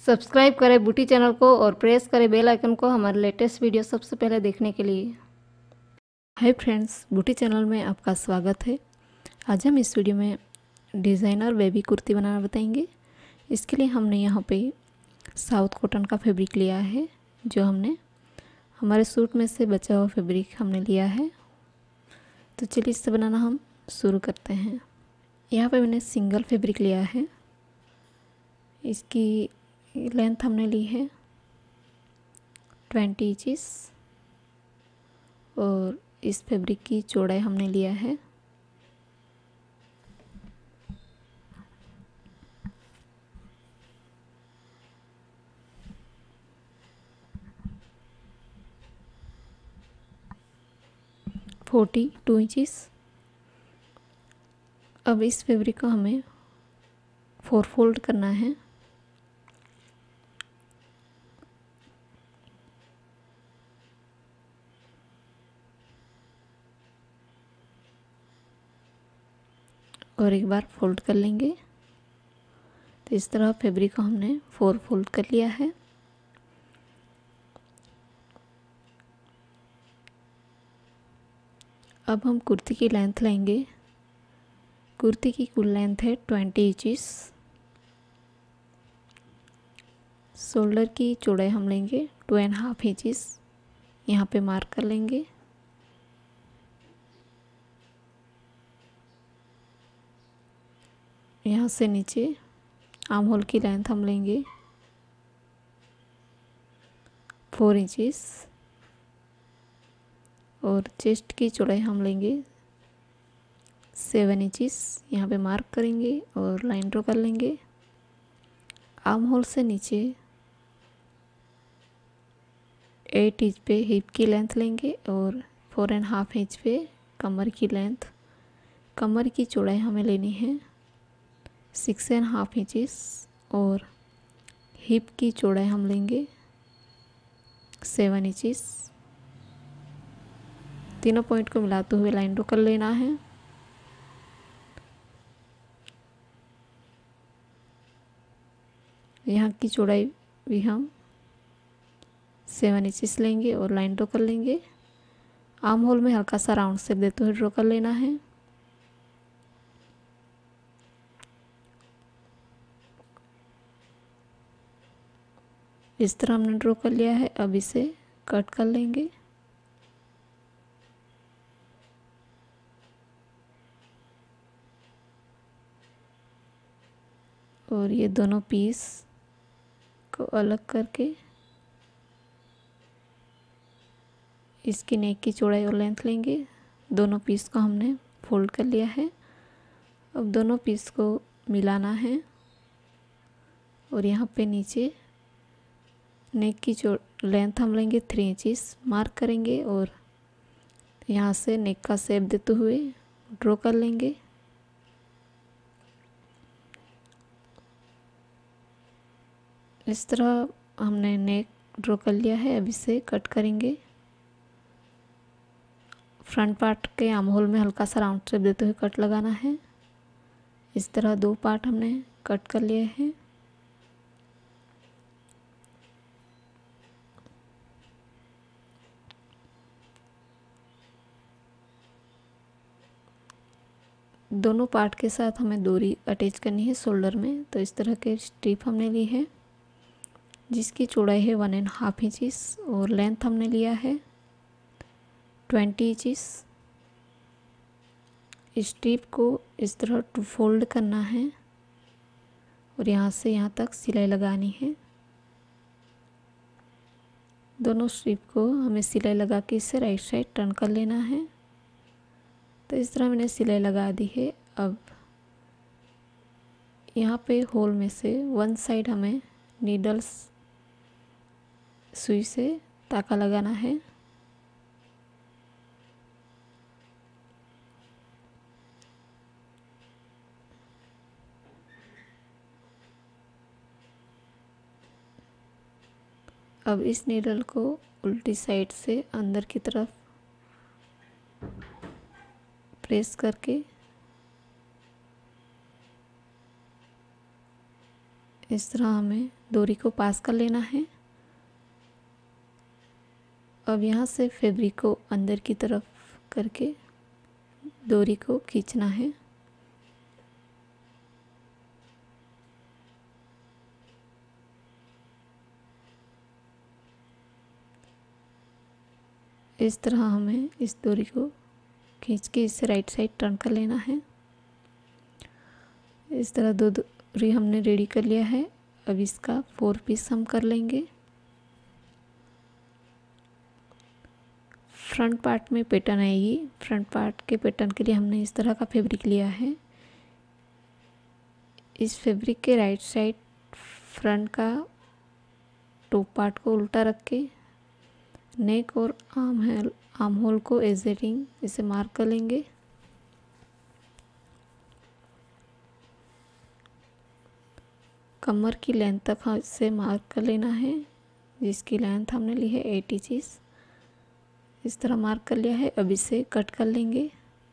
Subscribe करें बूटी channel को और प्रेस करें बेल आइकन को हमारे लेटेस्ट वीडियो सबसे पहले देखने के लिए। हाय फ्रेंड्स, बूटी चैनल में आपका स्वागत है। आज हम इस वीडियो में डिज़ाइनर बेबी कुर्ती बनाना बताएंगे। इसके लिए हमने यहाँ पे साउथ कॉटन का फैब्रिक लिया है, जो हमने हमारे सूट में से बचा हुआ फैब्रिक हमने लिया है। तो चलिए इससे बनाना हम शुरू करते हैं। यहाँ पे मैंने सिंगल फैब्रिक लिया है। इसकी लेंथ हमने ली है 20 इंचेस और इस फैब्रिक की चौड़ाई हमने लिया है 42 इंचेस। अब इस फैब्रिक को हमें 4 फोल्ड करना है। और एक बार फोल्ड कर लेंगे। तो इस तरह फैब्रिक को हमने 4 फोल्ड कर लिया है। अब हम कुर्ती की लेंथ लेंगे। कुर्ती की कुल लेंथ है 20 इंचेस। शोल्डर की चौड़ाई हम लेंगे 2.5 इंचेस। यहाँ पे मार्क कर लेंगे। यहाँ से नीचे आर्म होल की लेंथ हम लेंगे 4 इंचेस और चेस्ट की चौड़ाई हम लेंगे 7 इंचेस। यहाँ पे मार्क करेंगे और लाइन ड्रॉ कर लेंगे। आर्म होल से नीचे 8 इंच पे हिप की लेंथ लेंगे और 4.5 इंच पे कमर की लेंथ। कमर की चौड़ाई हमें लेनी है 6.5 इंचेस और हिप की चौड़ाई हम लेंगे 7 इंचेस। तीनों पॉइंट को मिलाते हुए लाइन ड्रॉ कर लेना है। यहाँ की चौड़ाई भी हम 7 इंचेस लेंगे और लाइन ड्रॉ कर लेंगे। आर्म होल में हल्का सा राउंड शेप देते हुए ड्रॉ कर लेना है। इस तरह हमने ड्रॉ कर लिया है। अब इसे कट कर लेंगे। और ये दोनों पीस को अलग करके इसकी नेक की चौड़ाई और लेंथ लेंगे। दोनों पीस को हमने फोल्ड कर लिया है। अब दोनों पीस को मिलाना है और यहाँ पे नीचे नेक की लेंथ हम लेंगे 3 इंचेस। मार्क करेंगे और यहाँ से नेक का शेप देते हुए ड्रॉ कर लेंगे। इस तरह हमने नेक ड्रॉ कर लिया है। अब इसे कट करेंगे। फ्रंट पार्ट के आर्म होल में हल्का सा राउंड शेप देते हुए कट लगाना है। इस तरह 2 पार्ट हमने कट कर लिए हैं। दोनों पार्ट के साथ हमें डोरी अटैच करनी है शोल्डर में। तो इस तरह के स्ट्रिप हमने ली है जिसकी चौड़ाई है 1.5 इंचेस और लेंथ हमने लिया है 20 इंचेस। स्ट्रिप को इस तरह 2 फोल्ड करना है और यहाँ से यहाँ तक सिलाई लगानी है। दोनों स्ट्रिप को हमें सिलाई लगा के इसे राइट साइड टर्न कर लेना है। तो इस तरह मैंने सिलाई लगा दी है। अब यहाँ पे होल में से वन साइड हमें नीडल्स सुई से ताका लगाना है। अब इस नीडल को उल्टी साइड से अंदर की तरफ प्रेस करके इस तरह हमें डोरी को पास कर लेना है। अब यहाँ से फैब्रिक को अंदर की तरफ करके डोरी को खींचना है। इस तरह हमें इस डोरी को खींच के इसे राइट साइड टर्न कर लेना है। इस तरह दो डोरी हमने रेडी कर लिया है। अब इसका 4 पीस हम कर लेंगे। फ्रंट पार्ट में पैटर्न आएगी। फ्रंट पार्ट के पैटर्न के लिए हमने इस तरह का फैब्रिक लिया है। इस फैब्रिक के राइट साइड फ्रंट का टॉप पार्ट को उल्टा रख के नेक और आर्म होल को एजेटिंग इसे मार्क कर लेंगे। कमर की लेंथ तक इसे मार्क कर लेना है, जिसकी लेंथ हमने ली है 8 इंचेस। इस तरह मार्क कर लिया है। अब इसे कट कर लेंगे।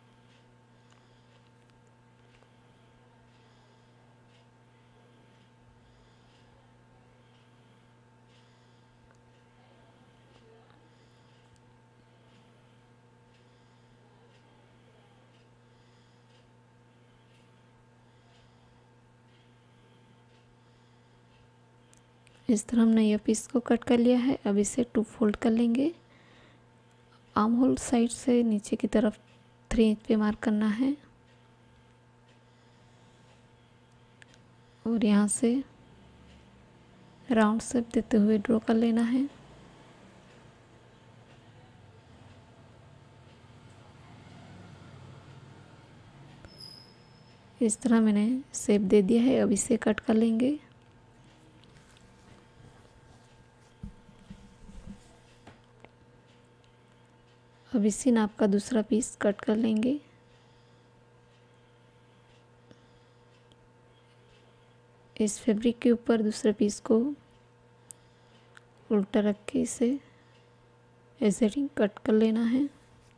इस तरह हमने यह पीस को कट कर लिया है। अब इसे 2 फोल्ड कर लेंगे। आर्म होल साइड से नीचे की तरफ 3 इंच पे मार्क करना है और यहाँ से राउंड शेप देते हुए ड्रॉ कर लेना है। इस तरह मैंने शेप दे दिया है। अब इसे कट कर लेंगे। अब इसी नाप का दूसरा पीस कट कर लेंगे। इस फैब्रिक के ऊपर दूसरे पीस को उल्टा रख के इसे एजेटिंग कट कर लेना है।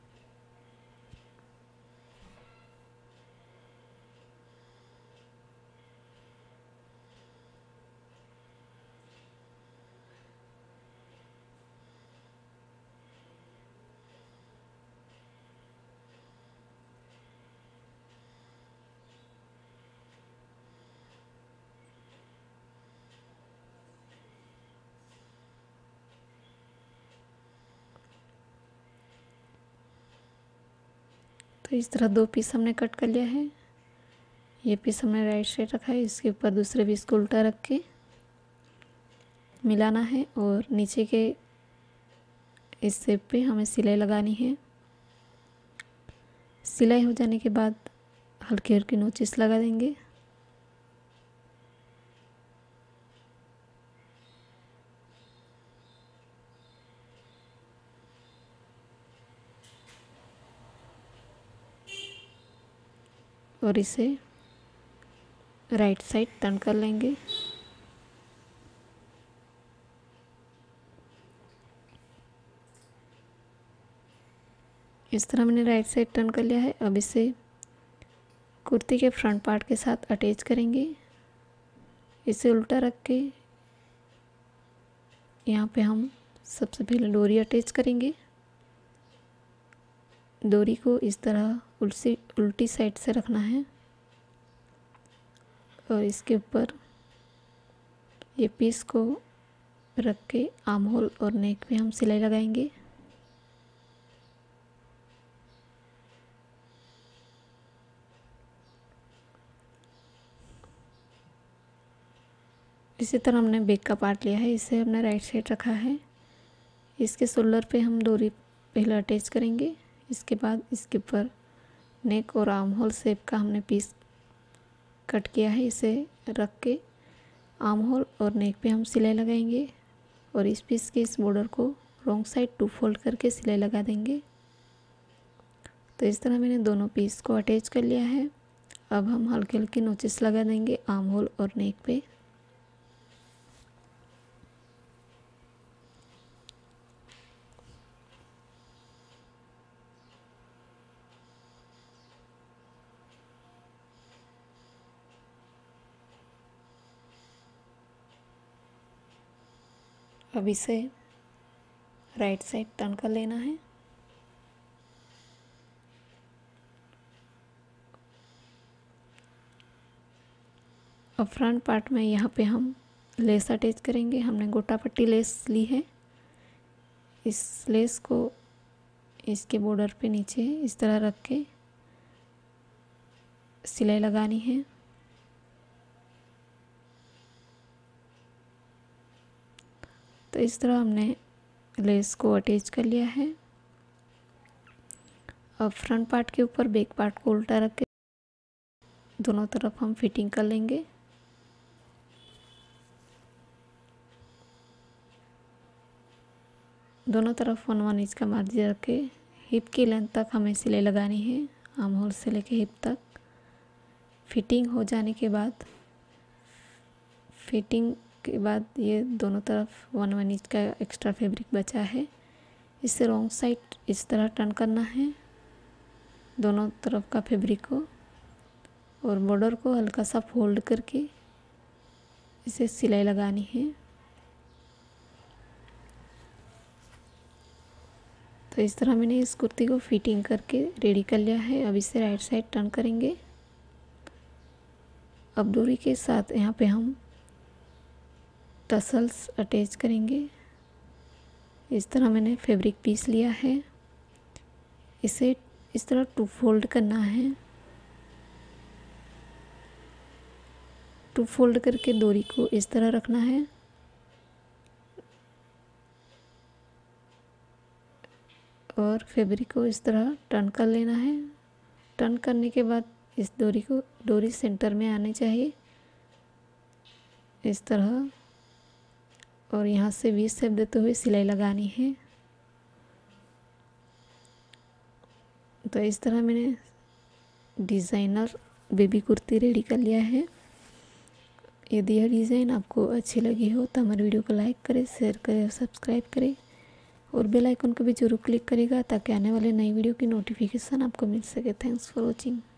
तो इस तरह 2 पीस हमने कट कर लिया है। ये पीस हमने राइट साइड रखा है, इसके ऊपर दूसरे पीस को उल्टा रख के मिलाना है और नीचे के इस शेप पे हमें सिलाई लगानी है। सिलाई हो जाने के बाद हल्की हल्की नोचिस लगा देंगे। और इसे राइट साइड टर्न कर लेंगे। इस तरह मैंने राइट साइड टर्न कर लिया है। अब इसे कुर्ती के फ्रंट पार्ट के साथ अटैच करेंगे। इसे उल्टा रख के यहाँ पे हम सबसे पहले डोरी अटैच करेंगे। डोरी को इस तरह उल्टी साइड से रखना है और इसके ऊपर ये पीस को रख के आर्म होल और नेक पे हम सिलाई लगाएंगे। इसी तरह हमने बैक का पार्ट लिया है, इसे हमने राइट साइड रखा है। इसके शोल्डर पे हम डोरी पहले अटैच करेंगे। इसके बाद इसके ऊपर नेक और आर्म होल शेप का हमने पीस कट किया है, इसे रख के आर्म होल और नेक पे हम सिलाई लगाएंगे और इस पीस के इस बॉर्डर को रॉन्ग साइड 2 फोल्ड करके सिलाई लगा देंगे। तो इस तरह मैंने दोनों पीस को अटैच कर लिया है। अब हम हल्की हल्की नोचिस लगा देंगे आर्म होल और नेक पे। अब इसे राइट साइड टर्न कर लेना है। अब फ्रंट पार्ट में यहाँ पे हम लेस अटैच करेंगे। हमने गोटा पट्टी लेस ली है। इस लेस को इसके बॉर्डर पे नीचे इस तरह रख के सिलाई लगानी है। तो इस तरह हमने लेस को अटैच कर लिया है। अब फ्रंट पार्ट के ऊपर बैक पार्ट को उल्टा रख के दोनों तरफ हम फिटिंग कर लेंगे। दोनों तरफ 1-1 इंच का मार्जिन रख के हिप की लेंथ तक हमें सिलाई लगानी है, आर्म होल से लेके हिप तक। फिटिंग हो जाने के बाद ये दोनों तरफ 1-1 इंच का एक्स्ट्रा फैब्रिक बचा है, इसे रॉन्ग साइड इस तरह टर्न करना है दोनों तरफ का फैब्रिक को, और बॉर्डर को हल्का सा फोल्ड करके इसे सिलाई लगानी है। तो इस तरह मैंने इस कुर्ती को फिटिंग करके रेडी कर लिया है। अब इसे राइट साइड टर्न करेंगे। अब डोरी के साथ यहाँ पे हम टसल्स अटैच करेंगे। इस तरह मैंने फैब्रिक पीस लिया है, इसे इस तरह 2 फोल्ड करना है। 2 फोल्ड करके डोरी को इस तरह रखना है और फैब्रिक को इस तरह टर्न कर लेना है। टर्न करने के बाद इस डोरी सेंटर में आनी चाहिए इस तरह, और यहाँ से वी शेप देते हुए सिलाई लगानी है। तो इस तरह मैंने डिज़ाइनर बेबी कुर्ती रेडी कर लिया है। यदि यह डिज़ाइन आपको अच्छी लगी हो तो हमारे वीडियो को लाइक करें, शेयर करें और सब्सक्राइब करें, और बेल आइकन को भी जरूर क्लिक करेगा ताकि आने वाले नई वीडियो की नोटिफिकेशन आपको मिल सके। Thanks for watching.